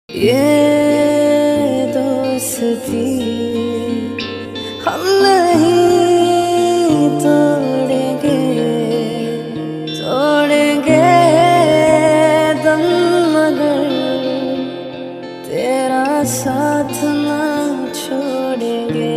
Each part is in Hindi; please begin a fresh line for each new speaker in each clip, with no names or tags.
ये दोस्ती हम नहीं तोड़ेंगे, तोड़ेंगे दम मगर तेरा साथ ना छोड़ेंगे।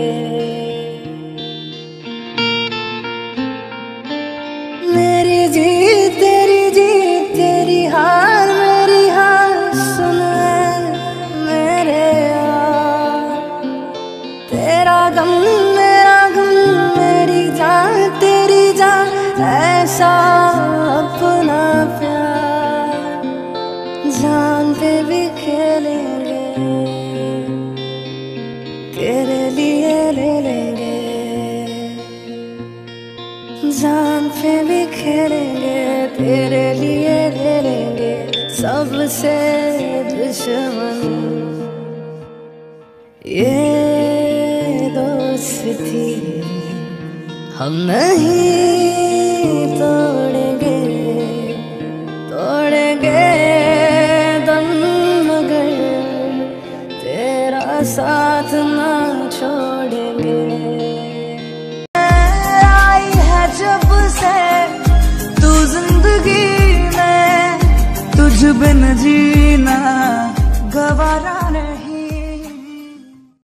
मेरी जीत तेरी जीत, तेरी हार मेरी हार, सुन मेरे यार। तेरा गम मेरा गम, मेरी जान तेरी जान, ऐसा अपना प्यार जान पे भी खेलेंगे, तेरे लिए ले लेंगे। जान पे भी खेलेंगे, तेरे लिए ले लेंगे। सबसे दुश्मन ये दोस्ती हम नहीं तोड़ेंगे, तोड़ेंगे दम मगर तेरा साथ ना छोड़ेंगे। जब से तू जिंदगी में, तुझ बिन जीना गवारा नहीं।